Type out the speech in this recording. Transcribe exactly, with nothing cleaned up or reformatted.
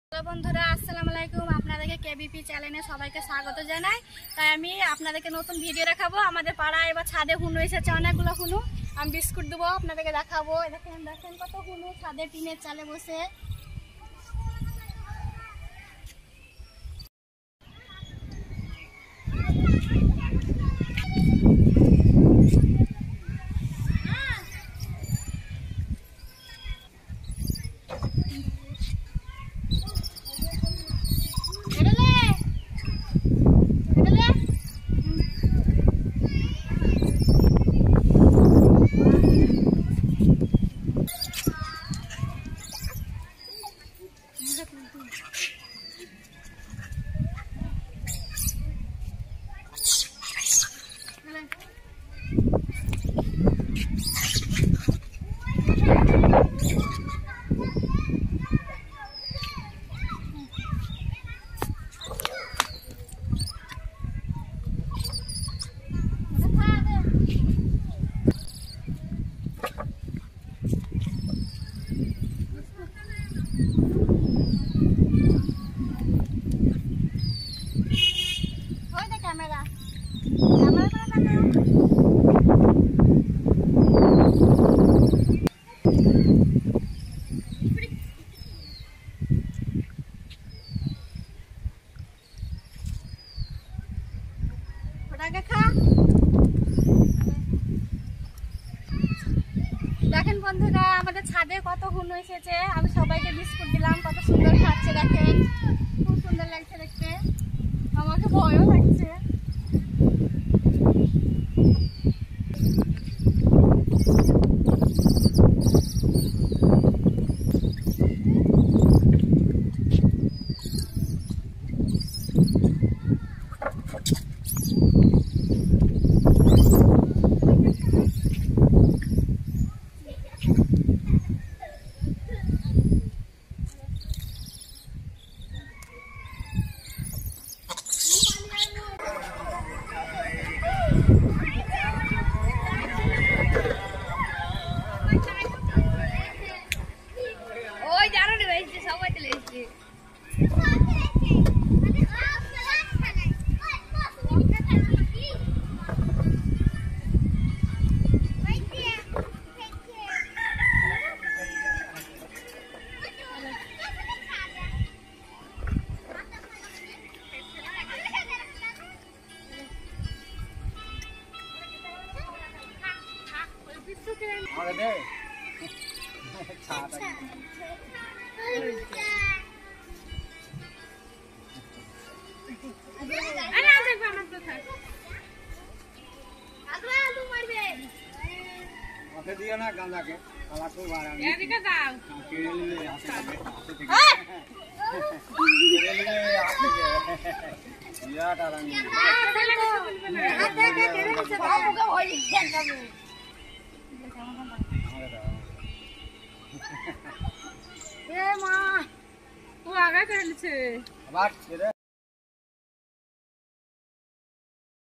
Hello বন্ধুরা, আসসালামু আলাইকুম। আপনাদেরকে কেবিপি চ্যানেলে সবাইকে স্বাগত জানাই। তাই আমি আপনাদেরকে নতুন ভিডিও দেখাবো। আমাদের পাড়ায় এবার ছাদে হুনু এসেছে, অনেকগুলো হুনু। আমি বিস্কুট দেবো, আপনাদেরকে দেখাবো। দেখেন দেখেন কত হুনু ছাদে টিনের চালে বসে। দেখেন বন্ধুরা, আমাদের ছাদে কত হুনু এসেছে। আমি সবাইকে বিস্কুট দিলাম, কত সুন্দর খাচ্ছে। দেখেন খুব সুন্দর লাগছে দেখতে, আমাকে ভয়ও লাগছে। दिया ना गांजा के काला को बारा में এদিকে দাও केले ले आते हैं केले ले आते हैं या टारंग हाथ दे के केले से बाबू का होई जाता है। ए मां तू आगे चल छे बात छे।